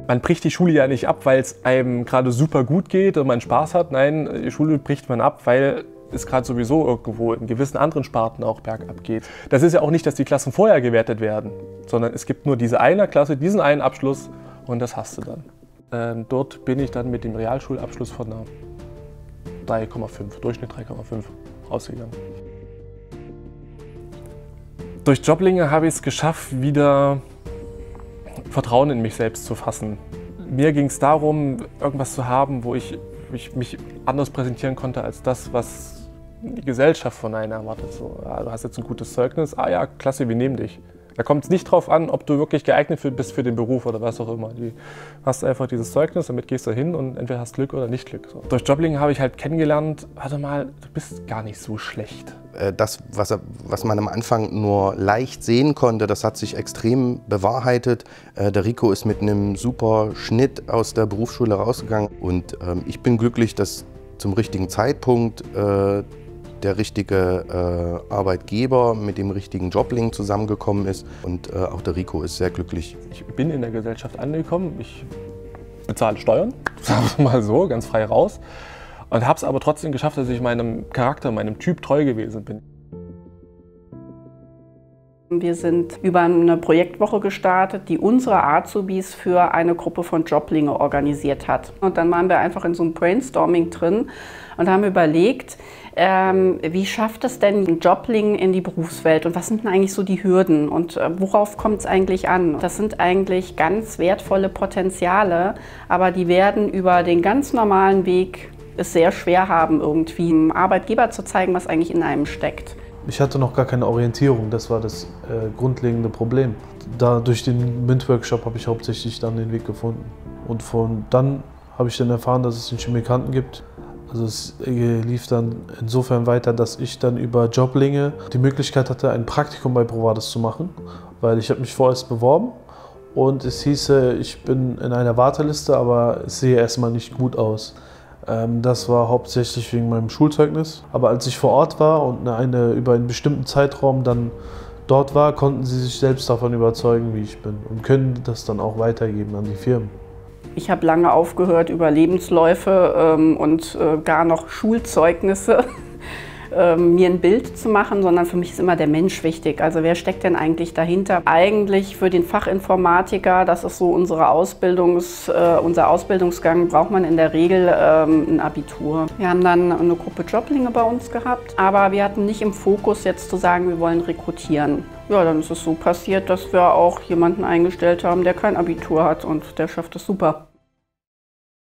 Man bricht die Schule ja nicht ab, weil es einem gerade super gut geht und man Spaß hat. Nein, die Schule bricht man ab, weil es gerade sowieso irgendwo in gewissen anderen Sparten auch bergab geht. Das ist ja auch nicht, dass die Klassen vorher gewertet werden, sondern es gibt nur diese eine Klasse, diesen einen Abschluss und das hast du dann. Dort bin ich dann mit dem Realschulabschluss von einer 3,5, Durchschnitt 3,5 rausgegangen. Durch Joblinge habe ich es geschafft, wieder Vertrauen in mich selbst zu fassen. Mir ging es darum, irgendwas zu haben, wo ich mich anders präsentieren konnte als das, was die Gesellschaft von einem erwartet. So, ja, du hast jetzt ein gutes Zeugnis, ah ja, klasse, wir nehmen dich. Da kommt es nicht drauf an, ob du wirklich geeignet bist für den Beruf oder was auch immer. Du hast einfach dieses Zeugnis, damit gehst du hin und entweder hast Glück oder nicht Glück. So. Durch Joblinge habe ich halt kennengelernt, warte mal, du bist gar nicht so schlecht. Das, was man am Anfang nur leicht sehen konnte, das hat sich extrem bewahrheitet. Der Rico ist mit einem super Schnitt aus der Berufsschule rausgegangen und ich bin glücklich, dass zum richtigen Zeitpunkt der richtige Arbeitgeber mit dem richtigen Jobling zusammengekommen ist und auch der Rico ist sehr glücklich. Ich bin in der Gesellschaft angekommen, ich bezahle Steuern, sagen wir mal so, ganz frei raus. Und habe es aber trotzdem geschafft, dass ich meinem Charakter, meinem Typ treu gewesen bin. Wir sind über eine Projektwoche gestartet, die unsere Azubis für eine Gruppe von Joblinge organisiert hat. Und dann waren wir einfach in so einem Brainstorming drin und haben überlegt, wie schafft es denn ein Jobling in die Berufswelt und was sind denn eigentlich so die Hürden und worauf kommt es eigentlich an? Das sind eigentlich ganz wertvolle Potenziale, aber die werden über den ganz normalen Weg es sehr schwer haben, irgendwie einem Arbeitgeber zu zeigen, was eigentlich in einem steckt. Ich hatte noch gar keine Orientierung, das war das grundlegende Problem. Durch den MINT-Workshop habe ich hauptsächlich dann den Weg gefunden. Und von dann habe ich dann erfahren, dass es den Chemikanten gibt. Also es lief dann insofern weiter, dass ich dann über Joblinge die Möglichkeit hatte, ein Praktikum bei Provades zu machen, weil ich habe mich vorerst beworben und es hieße, ich bin in einer Warteliste, aber es sehe erstmal nicht gut aus. Das war hauptsächlich wegen meinem Schulzeugnis. Aber als ich vor Ort war und über einen bestimmten Zeitraum dann dort war, konnten sie sich selbst davon überzeugen, wie ich bin und können das dann auch weitergeben an die Firmen. Ich habe lange aufgehört, über Lebensläufe und gar noch Schulzeugnisse mir ein Bild zu machen, sondern für mich ist immer der Mensch wichtig. Also wer steckt denn eigentlich dahinter? Eigentlich für den Fachinformatiker, das ist so unser Ausbildungsgang, braucht man in der Regel ein Abitur. Wir haben dann eine Gruppe Joblinge bei uns gehabt, aber wir hatten nicht im Fokus jetzt zu sagen, wir wollen rekrutieren. Ja, dann ist es so passiert, dass wir auch jemanden eingestellt haben, der kein Abitur hat und der schafft es super.